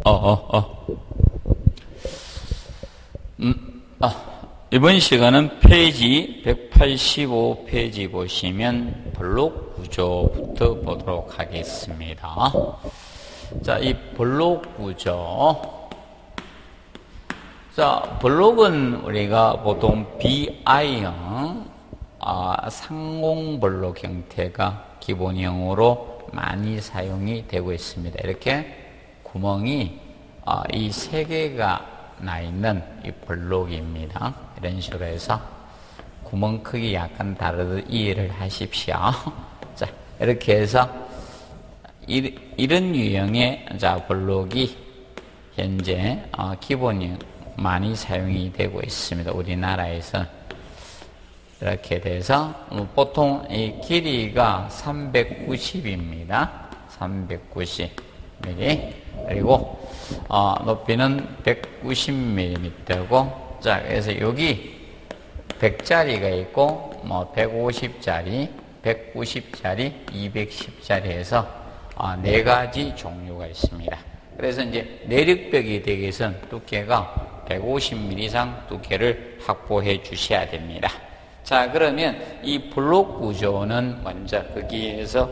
이번 시간은 페이지 185페이지 보시면 블록 구조부터 보도록 하겠습니다. 자, 이 블록 구조. 자, 블록은 우리가 보통 BI형, 상공 블록 형태가 기본형으로 많이 사용이 되고 있습니다. 이렇게 구멍이 이 세 개가 나 있는 이 블록입니다. 이런 식으로 해서 구멍 크기 약간 다르듯 이해를 하십시오. 자, 이렇게 해서 이런 유형의 블록이 현재 기본형 많이 사용이 되고 있습니다. 우리나라에서 이렇게 돼서 보통 이 길이가 390입니다. 390mm. 그리고 높이는 190mm고, 자, 그래서 여기 100짜리가 있고, 150짜리, 190짜리, 210짜리 해서 네 가지 종류가 있습니다. 그래서 이제 내력벽이 되기 위해서는 두께가 150mm 이상 두께를 확보해 주셔야 됩니다. 자, 그러면 이 블록 구조는 먼저 거기에서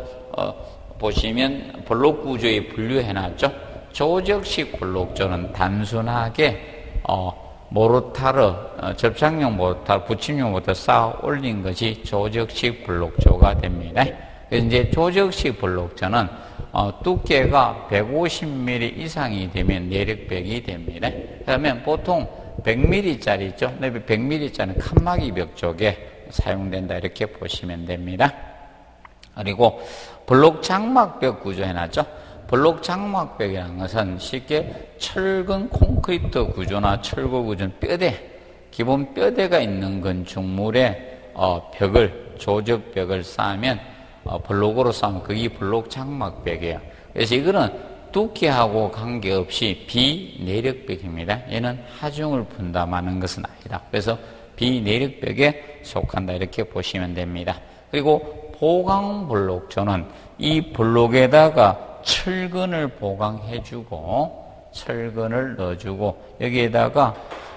보시면 블록 구조에 분류해 놨죠. 조적식 블록조는 단순하게 모르타르, 접착용 모르타르, 붙임용 모르타르 쌓아 올린 것이 조적식 블록조가 됩니다. 그래서 이제 조적식 블록조는 두께가 150mm 이상이 되면 내력벽이 됩니다. 그러면 보통 100mm짜리 있죠? 100mm짜리는 칸막이 벽 쪽에 사용된다, 이렇게 보시면 됩니다. 그리고 블록 장막벽 구조 해놨죠? 블록 장막벽이라는 것은 쉽게 철근 콘크리트 구조나 철골 구조는 뼈대, 기본 뼈대가 있는 건축물에 벽을, 조적벽을 쌓으면 블록으로 쌓으면 그게 블록 장막벽이에요. 그래서 이거는 두께하고 관계없이 비내력벽입니다. 얘는 하중을 분담하는 것은 아니다. 그래서 비내력벽에 속한다, 이렇게 보시면 됩니다. 그리고 보강블록조는 이 블록에다가 철근을 보강해주고 철근을 넣어주고 여기에다가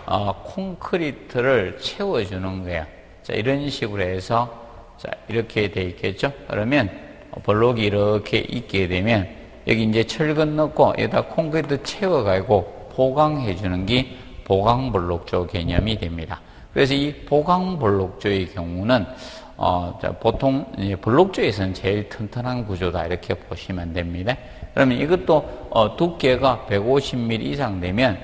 콘크리트를 채워주는 거예요. 자, 이런 식으로 해서 자, 이렇게 돼 있겠죠? 그러면 블록이 이렇게 있게 되면 여기 이제 철근 넣고 여기다 콘크리트 채워가지고 보강해주는 게 보강블록조 개념이 됩니다. 그래서 이 보강블록조의 경우는 보통 블록조에서는 제일 튼튼한 구조다, 이렇게 보시면 됩니다. 그러면 이것도 두께가 150mm 이상 되면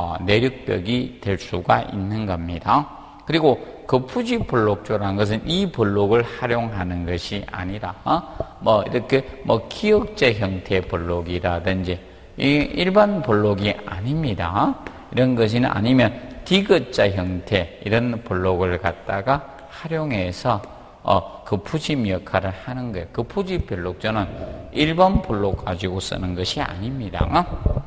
내력벽이 될 수가 있는 겁니다. 그리고 거푸지 블록조라는 것은 이 블록을 활용하는 것이 아니라 이렇게 기역자 형태의 블록이라든지 일반 블록이 아닙니다. 이런 것이 아니면 디귿자 형태 이런 블록을 갖다가 활용해서 거푸집 역할을 하는 거예요. 거푸집 블록조는 일반 블록 가지고 쓰는 것이 아닙니다.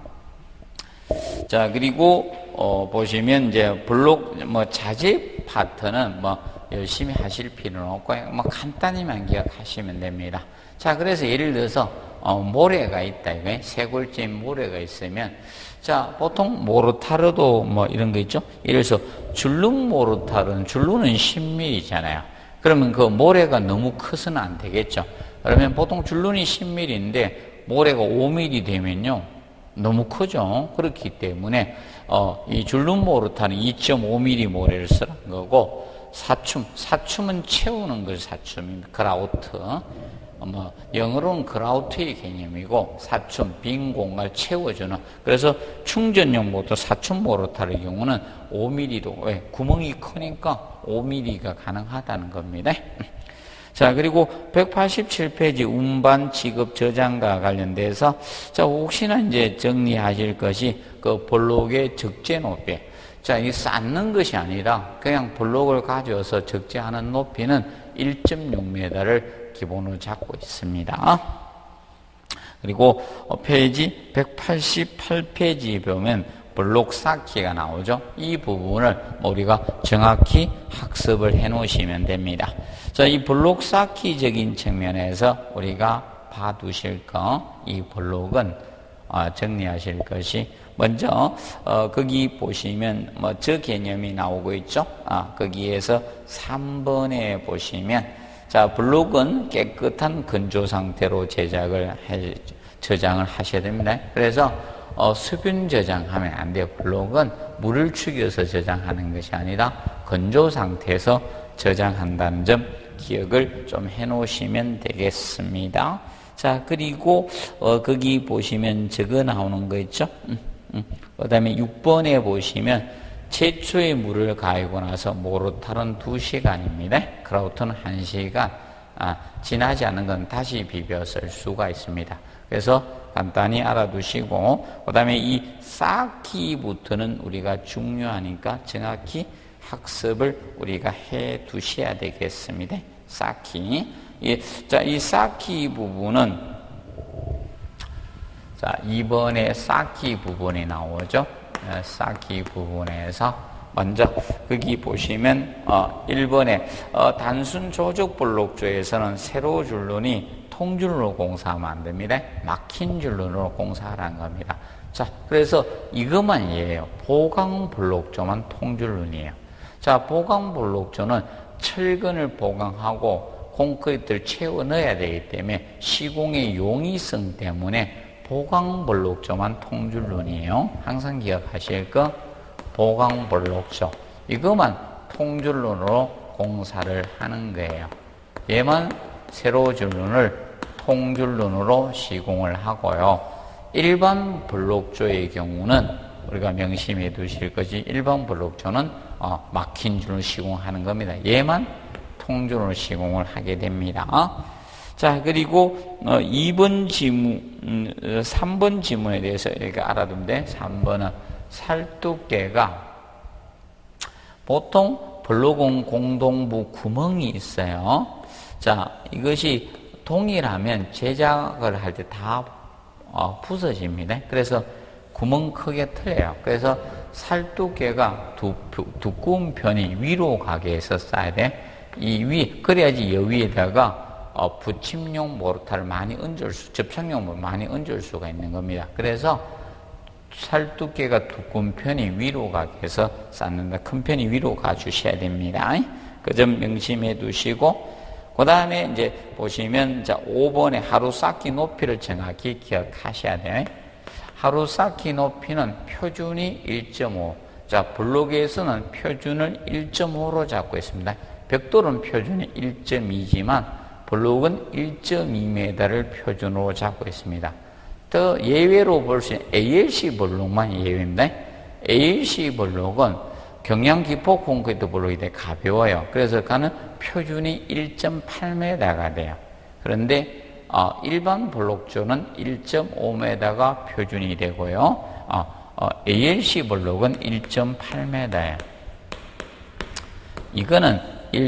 자, 그리고 보시면 이제 블록 자재 파트는 열심히 하실 필요는 없고 간단히만 기억하시면 됩니다. 자, 그래서 예를 들어서 모래가 있다, 이거 쇄골집 모래가 있으면, 자, 보통 모르타르도 이런 거 있죠. 예를 들어서 줄눈 모르타르는 줄눈은 10mm잖아요. 그러면 그 모래가 너무 커서는 안 되겠죠. 그러면 보통 줄눈이 10mm인데 모래가 5mm 되면요 너무 크죠. 그렇기 때문에 이 줄눈 모르타르는 2.5mm 모래를 쓰는 거고, 사춤은 채우는 걸 사춤입니다. 그라우트. 영어로는 그라우트의 개념이고, 사춤, 빈 공간을 채워주는. 그래서 충전용 모터, 사춤 모르타르의 경우는 5mm도, 왜? 구멍이 크니까 5mm가 가능하다는 겁니다. 자, 그리고 187페이지 운반 지급 저장과 관련돼서, 자, 혹시나 이제 정리하실 것이 그 블록의 적재 높이. 자, 이 쌓는 것이 아니라 그냥 블록을 가져와서 적재하는 높이는 1.6m를 기본으로 잡고 있습니다. 그리고 페이지 188페이지 보면 블록 쌓기가 나오죠. 이 부분을 우리가 정확히 학습을 해 놓으시면 됩니다. 자, 이 블록 쌓기적인 측면에서 우리가 봐두실 거, 이 블록은 정리하실 것이 먼저 거기 보시면 뭐 저 개념이 나오고 있죠. 거기에서 3번에 보시면 자 블록은 깨끗한 건조 상태로 저장을 하셔야 됩니다. 그래서 수분 저장하면 안 돼요. 블록은 물을 죽여서 저장하는 것이 아니라 건조 상태에서 저장한다는 점 기억을 좀 해놓으시면 되겠습니다. 자, 그리고 거기 보시면 적어 나오는 거 있죠? 그 다음에 6번에 보시면 최초의 물을 가지고 나서 모르타른 2시간입니다. 크라우트는 1시간. 지나지 않은 건 다시 비벼 쓸 수가 있습니다. 그래서 간단히 알아두시고, 그 다음에 이 쌓기부터는 우리가 중요하니까 정확히 학습을 우리가 해 두셔야 되겠습니다. 쌓기. 자, 이 쌓기 부분은, 자, 2번에 쌓기 부분이 나오죠. 쌓기 부분에서 먼저 거기 보시면 1번에 단순 조적 블록조에서는 세로 줄눈이 통줄로 공사하면 안 됩니다. 막힌 줄눈으로 공사하라는 겁니다. 자, 그래서 이것만 이해해요. 보강 블록조만 통줄눈이에요. 자, 보강 블록조는 철근을 보강하고 콘크리트를 채워 넣어야 되기 때문에 시공의 용이성 때문에 보강 블록조만 통줄눈이에요. 항상 기억하실 거 보강 블록조. 이것만 통줄눈으로 공사를 하는 거예요. 얘만 세로 줄눈을 통줄눈으로 시공을 하고요. 일반 블록조의 경우는 우리가 명심해 두실 것이 일반 블록조는 막힌 줄을 시공하는 겁니다. 얘만 통줄로 시공을 하게 됩니다. 자, 그리고 2번 지문, 3번 지문에 대해서 이렇게 알아두면 돼. 3번은 살두께가 보통 블록은 공동부 구멍이 있어요. 자, 이것이 동일하면 제작을 할 때 다 부서집니다. 그래서 구멍 크게 틀려요. 그래서 살두께가 두꺼운 편이 위로 가게 해서 쌓아야 돼. 그래야지 여위에다가 붙임용 모르타를 많이 접착용을 많이 얹을 수가 있는 겁니다. 그래서 살두께가 두꺼운 편이 위로 가게 해서 쌓는다. 큰 편이 위로 가 주셔야 됩니다. 그 점 명심해 두시고, 그 다음에 이제 보시면, 자, 5번에 하루 쌓기 높이를 정확히 기억하셔야 돼요. 하루 쌓기 높이는 표준이 1.5. 자, 블록에서는 표준을 1.5로 잡고 있습니다. 벽돌은 표준이 1.2지만 블록은 1.2m를 표준으로 잡고 있습니다. 또 예외로 볼 수 있는 ALC 블록만 예외입니다. ALC 블록은 경량 기포 콘크리트 블록이 되게 가벼워요. 그래서 그는 표준이 1.8m가 돼요. 그런데 일반 블록조는 1.5m가 표준이 되고요. ALC 블록은 1.8m예요. 이거는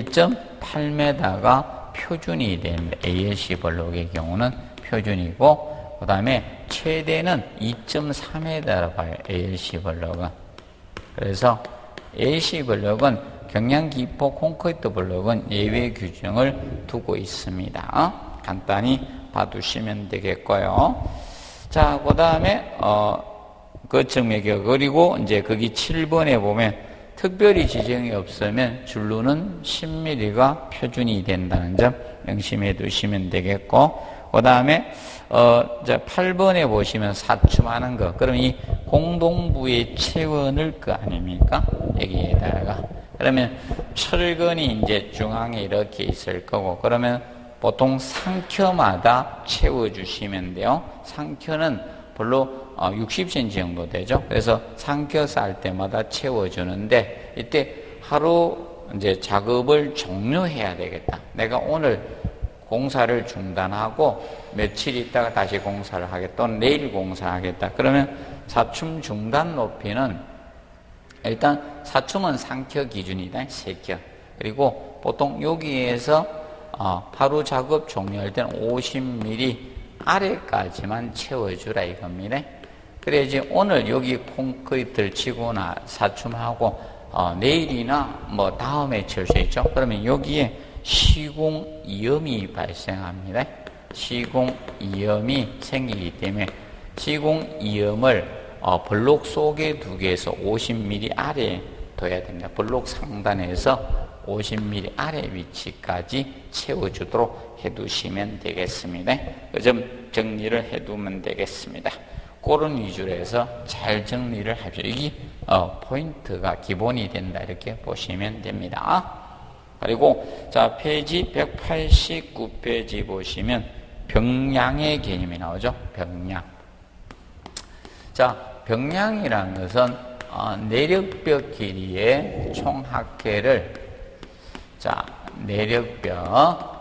1.8m가 표준이 됩니다. ALC 블록의 경우는 표준이고, 그 다음에 최대는 2.3m라고 봐요. ALC 블록은. 그래서 ALC 블록은 경량기포 콘크리트 블록은 예외 규정을 두고 있습니다. 간단히 봐두시면 되겠고요. 자, 그 다음에 거점매겨. 그리고 이제 거기 7번에 보면 특별히 지정이 없으면 줄눈은 10mm가 표준이 된다는 점 명심해 두시면 되겠고, 그 다음에 8번에 보시면 사춤하는 거. 그럼 이 공동부에 채워 넣을 거 아닙니까? 여기에다가. 그러면 철근이 이제 중앙에 이렇게 있을 거고, 그러면 보통 상켜마다 채워주시면 돼요. 상켜는 별로 60cm 정도 되죠. 그래서 상켜 쌓을 때마다 채워주는데, 이때 하루 이제 작업을 종료해야 되겠다. 내가 오늘 공사를 중단하고 며칠 있다가 다시 공사를 하겠다. 또는 내일 공사하겠다. 그러면 사춤 중단 높이는 일단 사춤은 상켜 기준이다. 3켜. 그리고 보통 여기에서 하루 작업 종료할 때는 50mm 아래까지만 채워주라 이겁니다. 그래야지 오늘 여기 콘크리트를 치거나 사춤하고 내일이나 뭐 다음에 칠 수 있죠. 그러면 여기에 시공 이염이 발생합니다. 시공 이염이 생기기 때문에 시공 이음을 블록 속에 두기 위해서 50mm 아래에 둬야 됩니다. 블록 상단에서 50mm 아래 위치까지 채워주도록 해두시면 되겠습니다. 그 점 정리를 해두면 되겠습니다. 그런 위주로 해서 잘 정리를 하십시오. 이게 포인트가 기본이 된다 이렇게 보시면 됩니다. 그리고 자 페이지 189페이지 보시면 병량의 개념이 나오죠. 병량. 자 병량이라는 것은 내력벽 길이의 총합계를 내력벽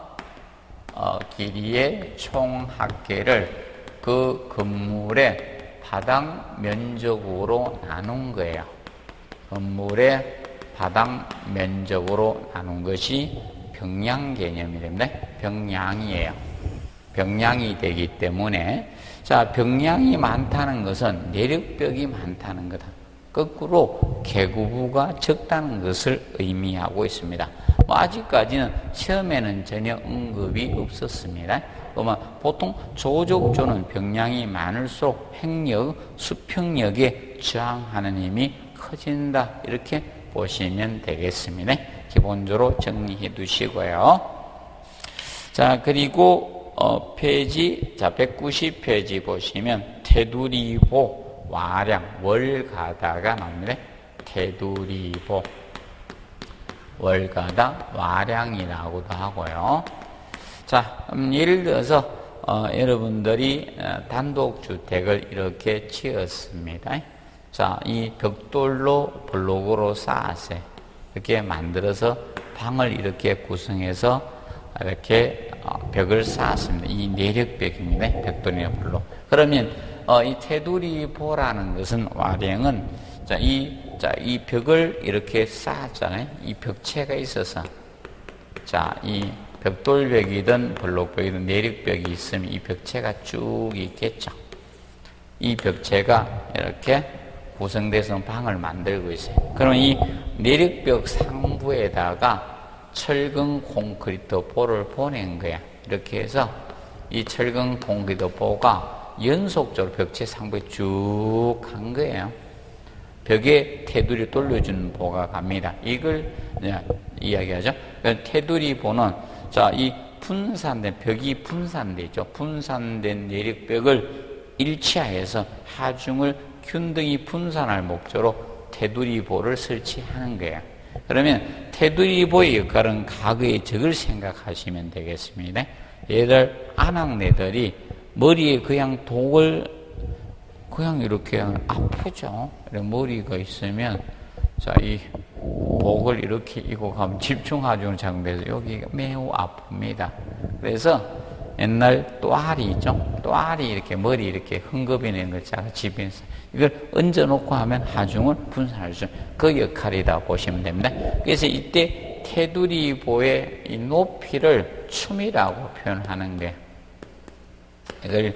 길이의 총합계를 그 건물의 바닥 면적으로 나눈 거예요. 건물의 바닥 면적으로 나눈 것이 병량 개념이 됩니다. 병량이에요. 병량이 되기 때문에 자 병량이 많다는 것은 내력벽이 많다는 거다. 거꾸로 계구부가 적다는 것을 의미하고 있습니다. 아직까지는 시험에는 전혀 언급이 없었습니다. 그러면 보통 조족조는 병량이 많을수록 행력, 수평력에 저항하는 힘이 커진다 이렇게 보시면 되겠습니다. 기본적으로 정리해 두시고요. 자 그리고 페이지 190페이지 보시면 테두리보 와량 월가다가 나옵니다. 테두리보 월가다 와량이라고도 하고요. 자 예를 들어서 여러분들이 단독주택을 이렇게 지었습니다. 자, 이 벽돌로 블록으로 쌓았어요. 이렇게 만들어서 방을 이렇게 구성해서 이렇게 벽을 쌓았습니다. 이 내력벽입니다. 벽돌이나 블록. 그러면 이 테두리보라는 것은 와량은 이 벽을 이렇게 쌓았잖아요. 이 벽체가 있어서 이 벽돌벽이든 블록벽이든 내력벽이 있으면 이 벽체가 쭉 있겠죠. 이 벽체가 이렇게 구성돼서 방을 만들고 있어요. 그럼 이 내력벽 상부에다가 철근 콘크리트 볼을 보낸 거야. 이렇게 해서 이 철근 콘크리트 볼가 연속적으로 벽체 상부에 쭉 간 거예요. 벽에 테두리 돌려주는 보가 갑니다. 이걸 이야기하죠. 테두리 보는 이 분산된 벽이 분산돼 있죠. 분산된 내력벽을 일치하여서 하중을 균등히 분산할 목적으로 테두리보를 설치하는 거예요. 그러면 테두리보의 역할은 가구의 적을 생각하시면 되겠습니다. 얘들 아낙네들이 머리에 그냥 독을 그냥 이렇게 아프죠. 머리가 있으면 이 목을 이렇게 이고 가면 집중하중을 작용해서 여기가 매우 아픕니다. 그래서 옛날 또아리 있죠? 또아리 이렇게 머리 이렇게 헝겊이 내는 거 제가 집에서 이걸 얹어놓고 하면 하중을 분산할 수 있는 그 역할이다 보시면 됩니다. 그래서 이때 테두리보의 이 높이를 춤이라고 표현하는 게 이걸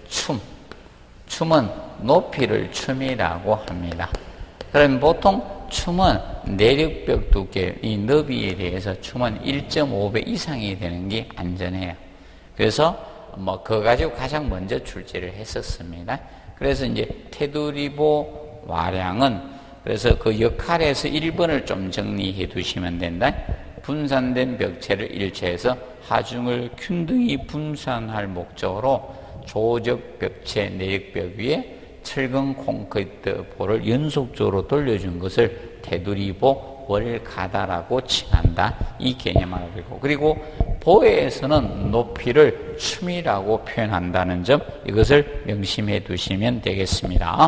춤은 높이를 춤이라고 합니다. 그럼 보통 춤은 내력벽 두께, 이 너비에 대해서 춤은 1.5배 이상이 되는 게 안전해요. 그래서 그거 가지고 가장 먼저 출제를 했었습니다. 그래서 이제 테두리보 와량은 그래서 그 역할에서 1번을 좀 정리해 두시면 된다. 분산된 벽체를 일체해서 하중을 균등히 분산할 목적으로 조적 벽체 내력벽 위에 철근 콘크리트 볼을 연속적으로 돌려준 것을 테두리보 월가다라고 칭한다. 이 개념을 알고 그리고 보에서는 높이를 춤이라고 표현한다는 점 이것을 명심해 두시면 되겠습니다.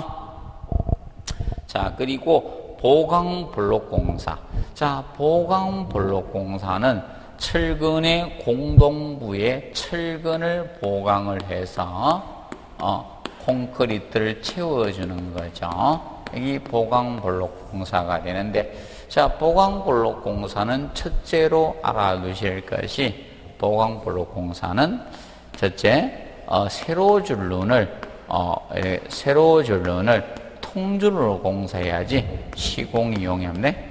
자 그리고 보강블록공사. 자 보강블록공사는 철근의 공동부에 철근을 보강을 해서 콘크리트를 채워주는 거죠. 이 보강블록 공사가 되는데, 자, 보강블록 공사는 첫째로 알아두실 것이, 보강블록 공사는 첫째, 세로줄론을 통줄론으로 공사해야지 시공 이용했네.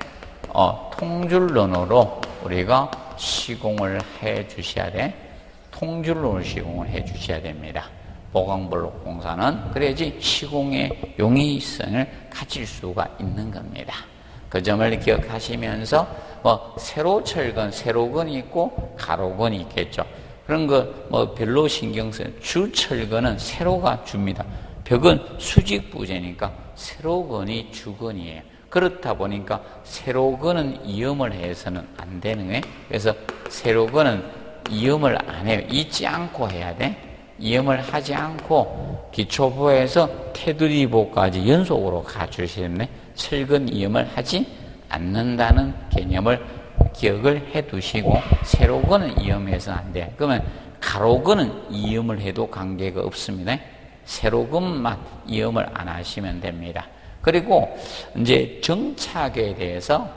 통줄론으로 우리가 시공을 해 주셔야 돼. 통줄론을 시공을 해 주셔야 됩니다. 보강블록 공사는. 그래야지 시공의 용이성을 가질 수가 있는 겁니다. 그 점을 기억하시면서 세로 철근, 세로근이 있고 가로근이 있겠죠. 그런 거 별로 신경 써요. 주 철근은 세로가 주입니다. 벽은 수직 부재니까 세로근이 주근이에요. 그렇다 보니까 세로근은 이음을 해서는 안 되는 거예요. 그래서 세로근은 이음을 안 해요. 잊지 않고 해야 돼. 이음을 하지 않고 기초보에서 테두리보까지 연속으로 가주시는데 철근 이음을 하지 않는다는 개념을 기억을 해 두시고, 세로근은 이음해서는 안 돼요. 그러면 가로근은 이음을 해도 관계가 없습니다. 세로근만 이음을 안 하시면 됩니다. 그리고 이제 정착에 대해서,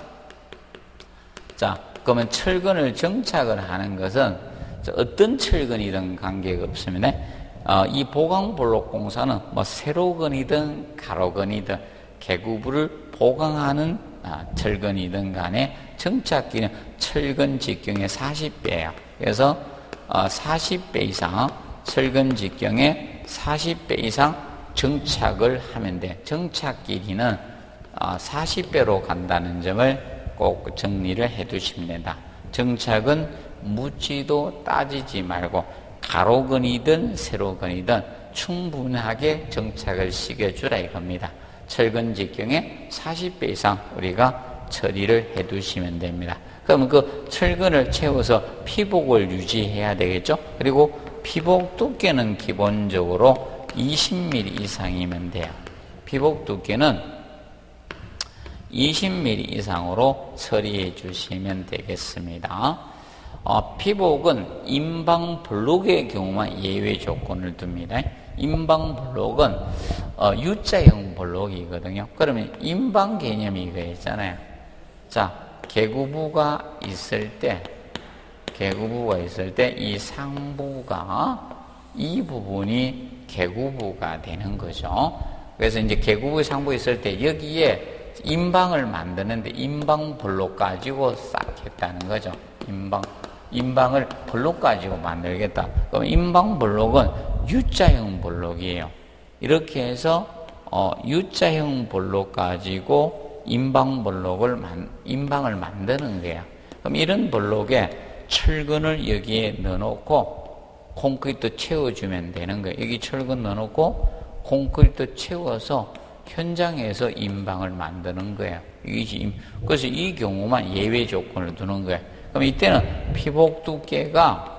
그러면 철근을 정착을 하는 것은 어떤 철근이든 관계가 없습니다. 이 보강블록 공사는 세로근이든 가로근이든 개구부를 보강하는 철근이든 간에 정착기는 철근 직경의 40배예요. 그래서 40배 이상, 철근 직경의 40배 이상 정착을 하면 돼. 정착 길이는 40배로 간다는 점을 꼭 정리를 해 두시면 된다. 정착은 묻지도 따지지 말고 가로근이든 세로근이든 충분하게 정착을 시켜주라 이겁니다. 철근 직경의 40배 이상 우리가 처리를 해 두시면 됩니다. 그러면 그 철근을 채워서 피복을 유지해야 되겠죠? 그리고 피복 두께는 기본적으로 20mm 이상이면 돼요. 피복 두께는 20mm 이상으로 처리해 주시면 되겠습니다. 피복은 인방 블록의 경우만 예외 조건을 둡니다. 인방 블록은 U자형 블록이거든요. 그러면 인방 개념이 이거 있잖아요. 자, 개구부가 있을 때 이 상부가 이 부분이 개구부가 되는 거죠. 그래서 이제 개구부 상부 있을 때 여기에 인방을 만드는데 인방 블록 가지고 싹 했다는 거죠. 인방을 블록 가지고 만들겠다. 그럼 인방 블록은 U자형 블록이에요. 이렇게 해서 U자형 블록 가지고 인방을 만드는 거야. 그럼 이런 블록에 철근을 여기에 넣어놓고 콘크리트 채워주면 되는 거예요. 여기 철근 넣어놓고 콘크리트 채워서 현장에서 인방을 만드는 거예요. 그래서 이 경우만 예외 조건을 두는 거예요. 그럼 이때는 피복 두께가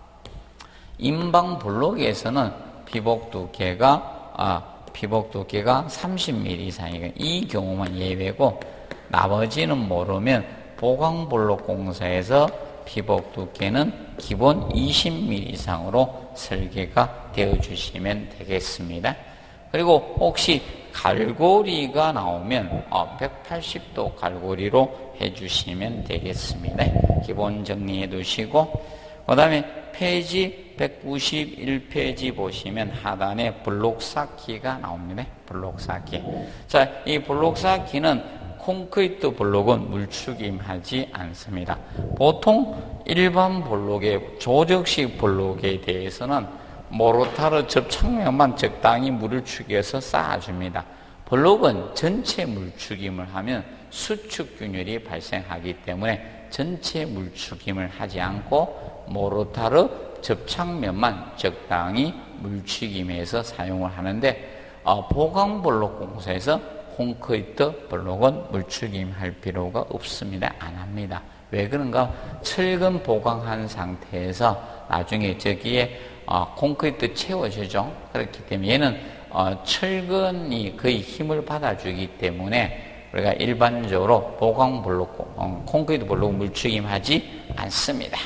인방 블록에서는 피복 두께가 30mm 이상이고 이 경우만 예외고 나머지는 모르면 보강블록 공사에서 피복 두께는 기본 20mm 이상으로 설계가 되어 주시면 되겠습니다. 그리고 혹시 갈고리가 나오면 180도 갈고리로 해주시면 되겠습니다. 기본 정리해 두시고, 그 다음에 페이지 191페이지 보시면 하단에 블록 쌓기가 나옵니다. 블록 쌓기. 자, 이 블록 쌓기는 콘크리트 블록은 물추김하지 않습니다. 보통 일반 블록의 조적식 블록에 대해서는 모르타르 접착면만 적당히 물을 축여서 쌓아줍니다. 블록은 전체 물추김을 하면 수축균열이 발생하기 때문에 전체 물추김을 하지 않고 모르타르 접착면만 적당히 물추김해서 사용을 하는데 보강블록 공사에서 콘크리트 블록은 물추김할 필요가 없습니다. 안 합니다. 왜 그런가? 철근 보강한 상태에서 나중에 저기에 콘크리트 채워주죠. 그렇기 때문에 얘는 철근이 거의 힘을 받아주기 때문에 우리가 일반적으로 보강 블록, 콘크리트 블록 물추김하지 않습니다.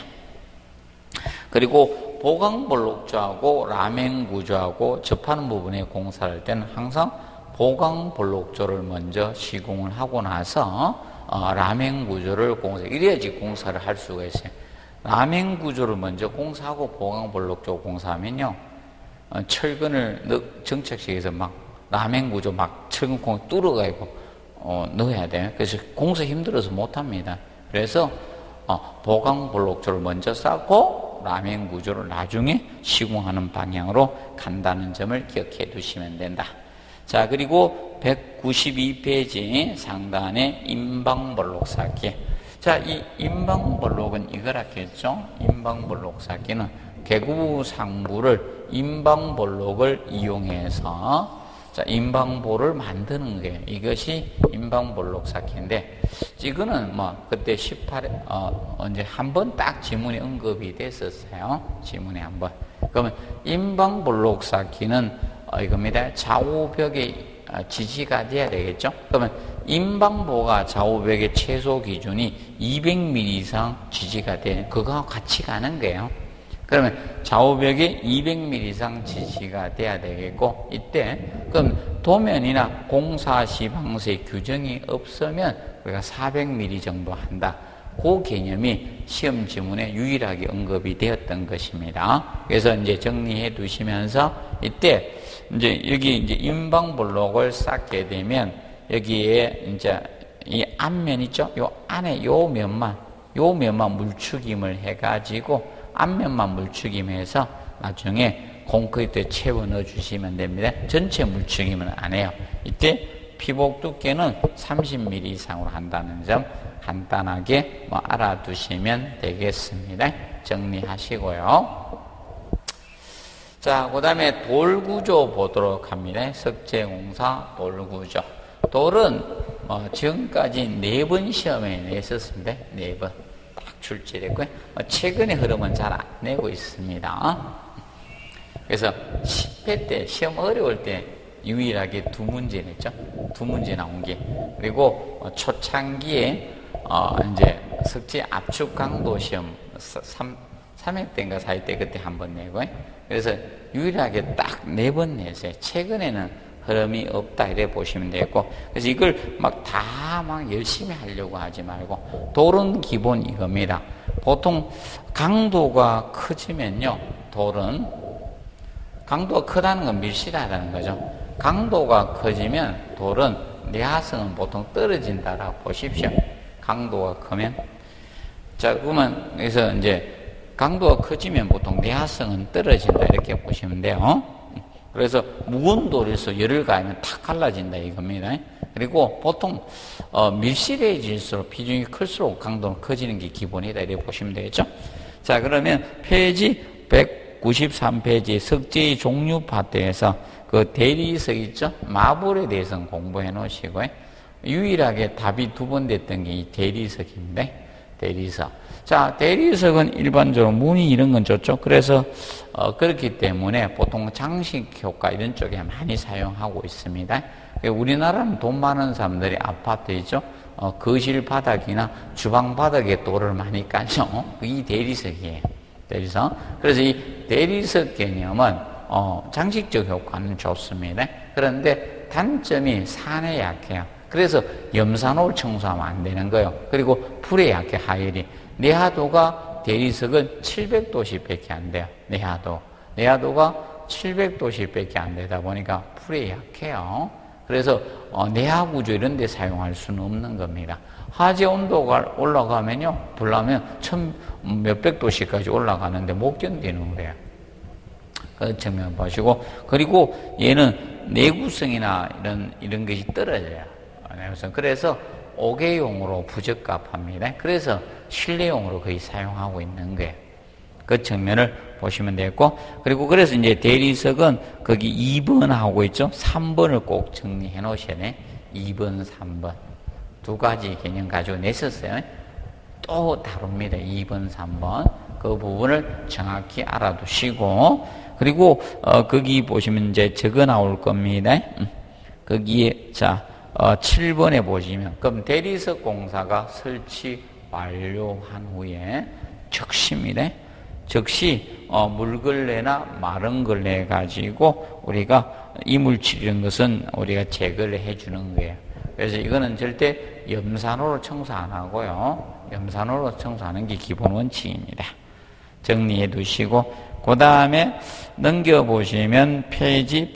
그리고 보강 블록조하고 라멘 구조하고 접하는 부분에 공사를 할 때는 항상 보강 블록조를 먼저 시공을 하고 나서 라멘 구조를 이래야지 공사를 할 수가 있어요. 라멘 구조를 먼저 공사하고 보강 블록조 공사하면요, 철근을 정착식에서 막 라멘 구조 막 철근 콩 뚫어가지고 넣어야 돼요. 그래서 공사 힘들어서 못합니다. 그래서 보강 블록조를 먼저 쌓고 라멘 구조를 나중에 시공하는 방향으로 간다는 점을 기억해 두시면 된다. 자, 그리고 192페이지 상단에 인방볼록 쌓기. 자, 이 인방볼록은 이거라겠죠? 인방볼록 쌓기는 개구 상부를 인방볼록을 이용해서 자, 인방보를 만드는 거예요. 이것이 인방볼록 쌓기인데, 이거는 그때 언제 한 번 딱 지문에 언급이 됐었어요. 지문에 한 번. 그러면 인방볼록 쌓기는 이겁니다. 좌우벽의 지지가 돼야 되겠죠? 그러면 인방보가 좌우벽의 최소 기준이 200mm 이상 지지가 돼. 그거하고 같이 가는 거예요. 그러면 좌우벽에 200mm 이상 지지가 돼야 되겠고, 이때 그럼 도면이나 공사 시방서의 규정이 없으면 우리가 400mm 정도 한다. 그 개념이 시험 지문에 유일하게 언급이 되었던 것입니다. 그래서 이제 정리해 두시면서 이때 이제 여기 이제 인방볼록을 쌓게 되면 여기에 이제 이 앞면 있죠? 요 안에 요 면만 물추김을 해가지고 앞면만 물추김해서 나중에 콘크리트에 채워 넣어 주시면 됩니다. 전체 물추김은 안 해요. 이때 피복 두께는 30mm 이상으로 한다는 점 간단하게 알아두시면 되겠습니다. 정리하시고요. 자, 그 다음에 돌구조 보도록 합니다. 석재공사 돌구조. 돌은 지금까지 4번 시험에 냈었습니다. 4번. 출제됐고요. 최근의 흐름은 잘 안 내고 있습니다. 그래서 10회 때 시험 어려울 때 유일하게 2문제 냈죠. 2문제 나온 게. 그리고 초창기에 이제 석재 압축 강도 시험 3회 때인가 4회 때 그때 한 번 내고요. 그래서 유일하게 딱 4번 냈어요. 최근에는 흐름이 없다 이래 보시면 되겠고, 그래서 이걸 다 열심히 하려고 하지 말고 돌은 기본 이겁니다. 보통 강도가 커지면요, 돌은 강도가 크다는 건 밀실하다는 거죠. 강도가 커지면 돌은 내화성은 보통 떨어진다라고 보십시오. 강도가 크면. 자, 그러면 그래서 이제 강도가 커지면 보통 내화성은 떨어진다 이렇게 보시면 돼요. 그래서 무거운 돌에서 열을 가하면 탁 갈라진다 이겁니다. 그리고 보통 밀실해질수록 비중이 클수록 강도는 커지는 게 기본이다 이렇게 보시면 되겠죠. 자, 그러면 페이지 193페이지 석재의 종류 파트에서 그 대리석 있죠? 마블에 대해서는 공부해 놓으시고요. 유일하게 답이 2번 됐던 게 이 대리석입니다. 대리석. 자, 대리석은 일반적으로 무늬 이런 건 좋죠. 그래서 그렇기 때문에 보통 장식 효과 이런 쪽에 많이 사용하고 있습니다. 우리나라는 돈 많은 사람들이 아파트 있죠. 거실 바닥이나 주방 바닥에 돌을 많이 까죠. 이 대리석이에요. 대리석. 그래서 이 대리석 개념은 장식적 효과는 좋습니다. 그런데 단점이 산에 약해요. 그래서 염산호를 청소하면 안 되는 거예요. 그리고 불에 약해, 하열이. 내화도가 대리석은 700도씨밖에 안 돼요. 내화도가 700도씨밖에 안 되다 보니까 불에 약해요. 그래서 내화 구조 이런 데 사용할 수는 없는 겁니다. 화재 온도가 올라가면요, 불나면 몇백 도씨까지 올라가는데 못 견디는 거예요. 그 측면 보시고, 그리고 얘는 내구성이나 이런 것이 떨어져요. 그래서 옥외용으로 부적합합니다. 그래서 실내용으로 거의 사용하고 있는 거예요. 그 측면을 보시면 되겠고, 그리고 그래서 이제 대리석은 거기 2번 하고 있죠. 3번을 꼭 정리해 놓으셔야 돼. 2번, 3번. 2가지 개념 가지고 냈었어요. 또 다룹니다. 2번, 3번. 그 부분을 정확히 알아두시고, 그리고 거기 보시면 이제 적어 나올 겁니다. 거기에, 자, 7번에 보시면, 그럼 대리석 공사가 설치 완료한 후에 적시입니다. 적시, 물걸레나 마른 걸레 가지고 우리가 이물질 이런 것은 우리가 제거를 해주는 거예요. 그래서 이거는 절대 염산호로 청소 안 하고요. 염산호로 청소하는 게 기본 원칙입니다. 정리해 두시고, 그 다음에 넘겨보시면 페이지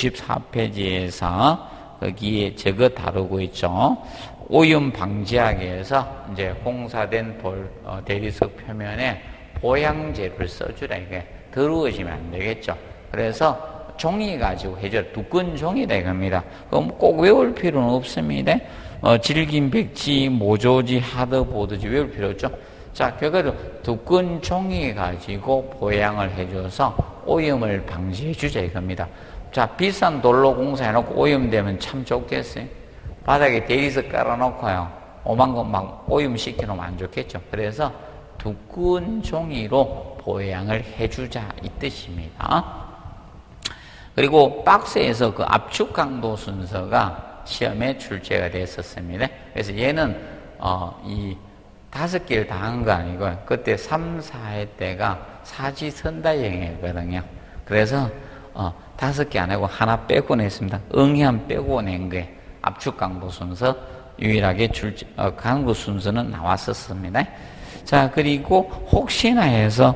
194페이지에서 거기에 저거 다루고 있죠. 오염 방지하기 위해서 이제 공사된 대리석 표면에 보양제를 써주라. 이게 더러워지면 안 되겠죠. 그래서 종이 가지고 해줘. 두꺼운 종이다 이겁니다. 그럼 꼭 외울 필요는 없습니다. 질긴 백지, 모조지, 하드보드지 외울 필요 없죠. 자, 그거를 두꺼운 종이 가지고 보양을 해줘서 오염을 방지해주자 이겁니다. 자, 비싼 돌로 공사해놓고 오염되면 참 좋겠어요. 바닥에 대리석 깔아놓고요. 오만 건 막 오염시켜놓으면 안 좋겠죠. 그래서 두꺼운 종이로 보양을 해주자 이 뜻입니다. 그리고 박스에서 그 압축 강도 순서가 시험에 출제가 됐었습니다. 그래서 얘는 이 5개를 다 한 거 아니고요. 그때 3, 4회 때가 사지선다형이거든요. 그래서 5개 안 하고 하나 빼고 냈습니다. 응현 빼고 낸 거예요. 압축 강도 순서 유일하게 강도 순서는 나왔었습니다. 자, 그리고 혹시나 해서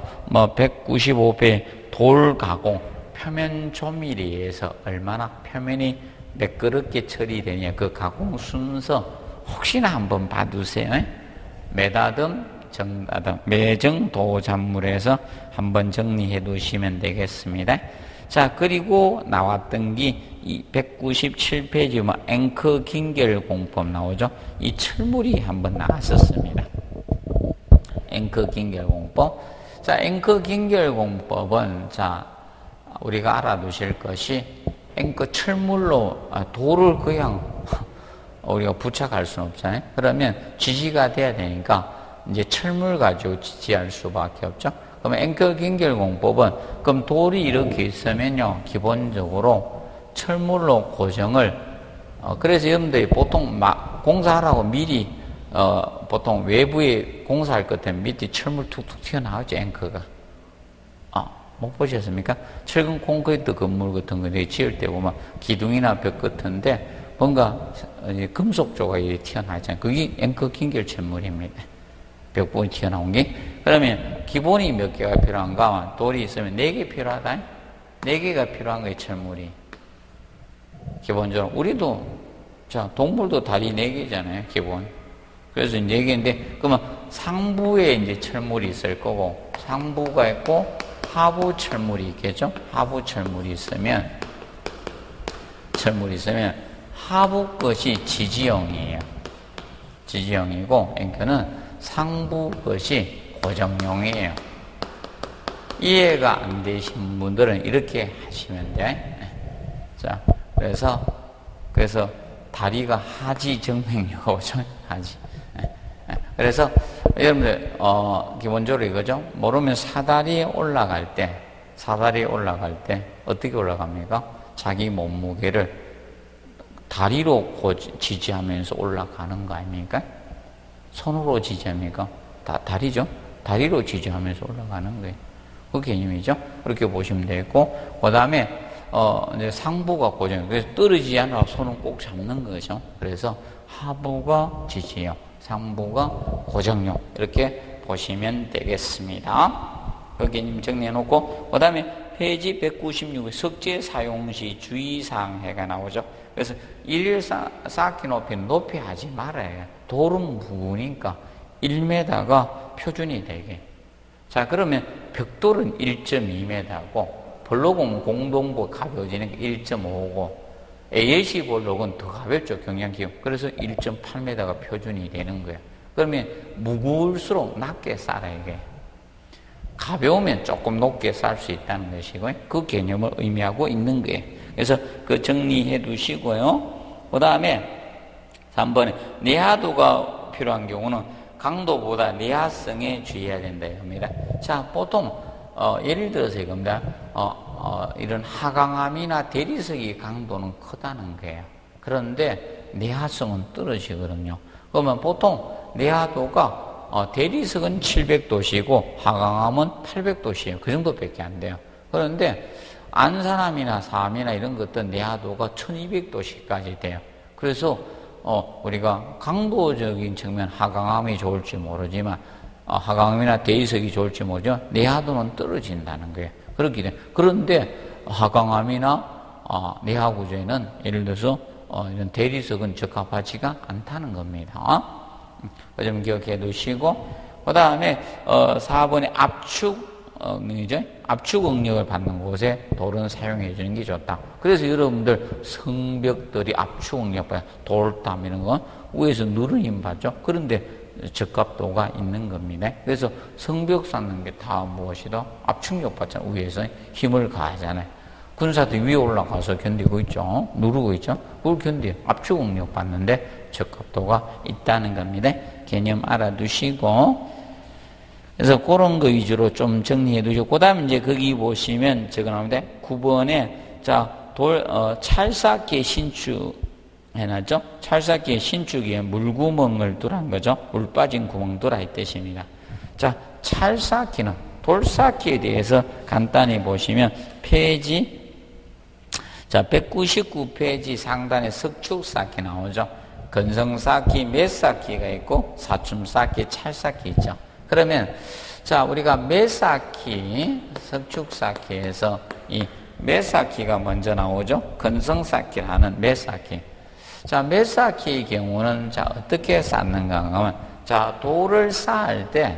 195배 돌 가공 표면 조밀리에서 얼마나 표면이 매끄럽게 처리되냐 그 가공 순서 혹시나 한번 봐두세요. 매다듬, 정다듬, 매정, 도잡물에서 한번 정리해 두시면 되겠습니다. 자, 그리고 나왔던 게 197페이지 앵커 긴결 공법 나오죠. 이 철물이 한번 나왔었습니다. 앵커 긴결 공법. 자, 앵커 긴결 공법은 자, 우리가 알아두실 것이 앵커 철물로 돌을 그냥 우리가 부착할 수는 없잖아요. 그러면 지지가 돼야 되니까 이제 철물 가지고 지지할 수밖에 없죠. 그러면 앵커 긴결 공법은 그럼 돌이 이렇게 있으면요 기본적으로 철물로 고정을 그래서 여러분들이 보통 공사하라고 미리 보통 외부에 공사할 것 때문에 밑에 철물 툭툭 튀어나오죠. 앵커가 못 보셨습니까? 철근 콘크리트 건물 같은 거 지을 때 보면 기둥이나 벽 같은데 뭔가 금속 조각이 튀어나왔잖아요. 그게 앵커 긴결 철물입니다. 벽 부분이 튀어나온 게. 그러면 기본이 몇 개가 필요한가? 돌이 있으면 4개 필요하다. 4개가 필요한 거예요, 철물이. 기본적으로. 우리도, 자, 동물도 다리 4개잖아요, 기본. 그래서 4개인데, 그러면 상부에 이제 철물이 있을 거고, 상부가 있고, 하부 철물이 있겠죠? 하부 철물이 있으면, 하부 것이 지지형이에요. 지지형이고, 앵커는 상부 것이 고정형이에요. 이해가 안 되신 분들은 이렇게 하시면 돼. 자, 그래서 다리가 하지 정맥류가 오죠. 하지. 그래서 여러분들 기본적으로 이거죠. 모르면 사다리에 올라갈 때 어떻게 올라갑니까? 자기 몸무게를 다리로 지지하면서 올라가는 거 아닙니까? 손으로 지지합니까? 다리죠? 다리로 지지하면서 올라가는 거예요. 그 개념이죠? 그렇게 보시면 되고, 그 다음에, 이제 상부가 고정. 그래서 떨어지지 않아 손을 꼭 잡는 거죠. 그래서 하부가 지지형, 상부가 고정형. 이렇게 보시면 되겠습니다. 그 개념 정리해 놓고, 그 다음에 페이지 196에 석재 사용 시 주의사항해가 나오죠. 그래서 114키 높이 하지 말아요. 돌은 무거우니까 1m가 표준이 되게. 자, 그러면 벽돌은 1.2m고, 블록은 공동부 가벼워지는 게 1.5고, ALC 블록은 더 가볍죠, 경량기업. 그래서 1.8m가 표준이 되는 거예요. 그러면 무거울수록 낮게 쌓아야 이게. 가벼우면 조금 높게 쌓을 수 있다는 것이고요. 그 개념을 의미하고 있는 거예요. 그래서 그 정리해 두시고요. 그 다음에 3번에 내하도가 필요한 경우는 강도보다 내하성에 주의해야 된다 이겁니다. 자, 보통 예를 들어서 이겁니다. 이런 하강암이나 대리석이 강도는 크다는 거예요. 그런데 내하성은 떨어지거든요. 그러면 보통 내하도가 대리석은 700도씨고 하강암은 800도씨예요. 그 정도밖에 안 돼요. 그런데 안산암이나 사암이나 이런 것들 내하도가 1200도씨까지 돼요. 그래서 우리가 강도적인 측면 하강암이 좋을지 모르지만 하강암이나 대리석이 좋을지 모르지만 내하도는 떨어진다는 거예요. 그렇기 때문에 그런데 하강암이나 내하 구조에는 예를 들어서 이런 대리석은 적합하지가 않다는 겁니다. 그 점 기억해 두시고, 그 그 다음에 4번에 압축이죠. 압축 응력을 받는 곳에 돌은 사용해 주는 게 좋다. 그래서 여러분들 성벽들이 압축 응력 받아 돌담 이런 건 위에서 누르는 힘 받죠. 그런데 적합도가 있는 겁니다. 그래서 성벽 쌓는 게 다 무엇이다? 압축력 받잖아요. 위에서 힘을 가하잖아요. 군사들 위에 올라가서 견디고 있죠. 누르고 있죠. 그걸 견디요. 압축 응력 받는데 적합도가 있다는 겁니다. 개념 알아두시고, 그래서 그런 거 위주로 좀 정리해 두시고, 그 다음에 이제 거기 보시면 저거 나옵니다. 9번에, 자, 찰싹기의 신축 해놨죠? 찰싹기의 신축에 물구멍을 두란 거죠. 물 빠진 구멍 두라 이 뜻입니다. 자, 찰싹기는, 돌쌓기에 대해서 간단히 보시면, 페이지, 자, 199페이지 상단에 석축쌓기 나오죠. 건성쌓기, 매쌓기가 있고, 사춤쌓기, 찰쌓기 있죠. 그러면, 자, 우리가 매쌓기, 석축쌓기에서 이 매쌓기가 먼저 나오죠. 건성쌓기를 하는 매쌓기. 자, 매쌓기의 경우는, 자, 어떻게 쌓는가 하면, 자, 돌을 쌓을 때,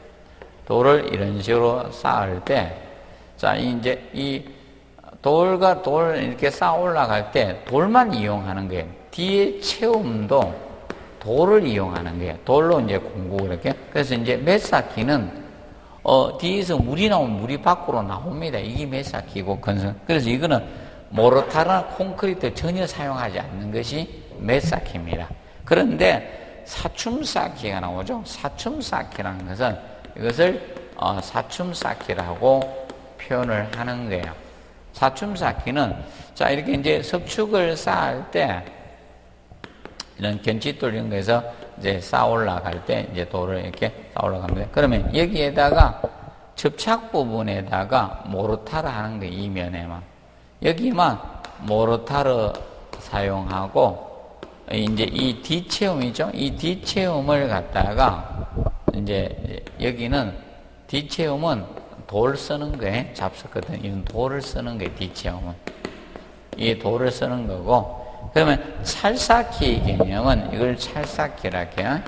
돌을 이런 식으로 쌓을 때, 자, 이제 이 돌과 돌 이렇게 쌓아 올라갈 때 돌만 이용하는 거예요. 뒤에 채움도 돌을 이용하는 거예요. 돌로 이제 공구 이렇게. 그래서 이제 매쌓기는 뒤에서 물이 나오면 물이 밖으로 나옵니다. 이게 매쌓기고 건성. 그래서 이거는 모르타르나 콘크리트 전혀 사용하지 않는 것이 매쌓기입니다. 그런데 사춤쌓기가 나오죠. 사춤쌓기라는 것은 이것을 사춤쌓기라고 표현을 하는 거예요. 사춤쌓기는, 자, 이렇게 이제 석축을 쌓을 때, 이런 견치돌 이런 거에서 이제 쌓아 올라갈 때, 이제 돌을 이렇게 쌓아 올라갑니다. 그러면 여기에다가 접착 부분에다가 모르타르 하는 거예요, 이 면에만. 여기만 모르타르 사용하고, 이제 이 뒷체움이죠? 이 뒷체움을 갖다가, 이제 여기는 뒷체움은 돌 쓰는 거에 잡섰거든. 이건 돌을 쓰는 거예요, 뒷체험은. 이 돌을 쓰는 거고, 그러면 찰쌓기의 개념은 이걸 찰쌓기라고 해요.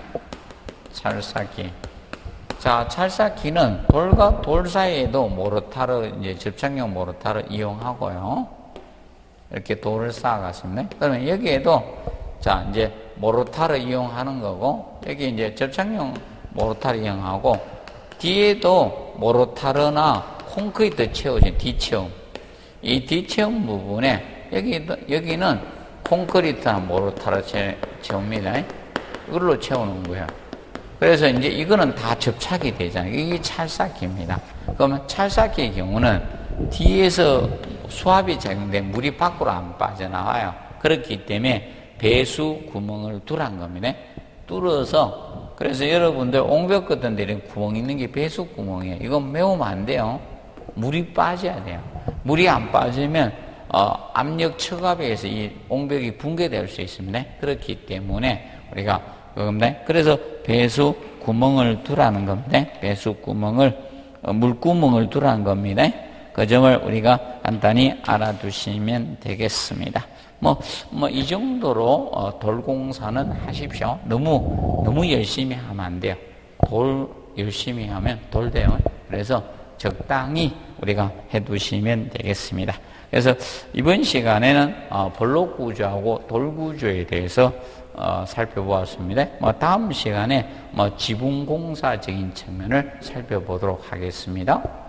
찰쌓기. 자, 찰쌓기는 돌과 돌 사이에도 모르타르, 이제 접착용 모르타르 이용하고요. 이렇게 돌을 쌓아갔습니다. 그러면 여기에도, 자, 이제 모르타르 이용하는 거고, 여기 이제 접착용 모르타르 이용하고, 뒤에도 모르타르나 콘크리트 채워진 뒷체움. 이 뒷체움 부분에 여기는 콘크리트나 모르타르 채웁니다. 이걸로 채우는 거예요. 그래서 이제 이거는 다 접착이 되잖아요. 이게 찰쌓기입니다. 그러면 찰쌓기의 경우는 뒤에서 수압이 작용된 물이 밖으로 안 빠져나와요. 그렇기 때문에 배수 구멍을 두란 겁니다. 뚫어서, 그래서 여러분들 옹벽 같은 데 이런 구멍 있는 게 배수 구멍이에요. 이건 메우면 안 돼요. 물이 빠져야 돼요. 물이 안 빠지면 압력 척압에 의해서 이 옹벽이 붕괴될 수 있습니다. 그렇기 때문에 우리가 그겁니다. 그래서 배수 구멍을 두라는 겁니다. 배수 구멍을 물구멍을 두라는 겁니다. 그 점을 우리가 간단히 알아두시면 되겠습니다. 이 정도로 돌공사는 하십시오. 너무 열심히 하면 안 돼요. 돌 열심히 하면 돌 돼요. 그래서 적당히 우리가 해두시면 되겠습니다. 그래서 이번 시간에는 블록 구조하고 돌 구조에 대해서 살펴보았습니다. 다음 시간에 지붕공사적인 측면을 살펴보도록 하겠습니다.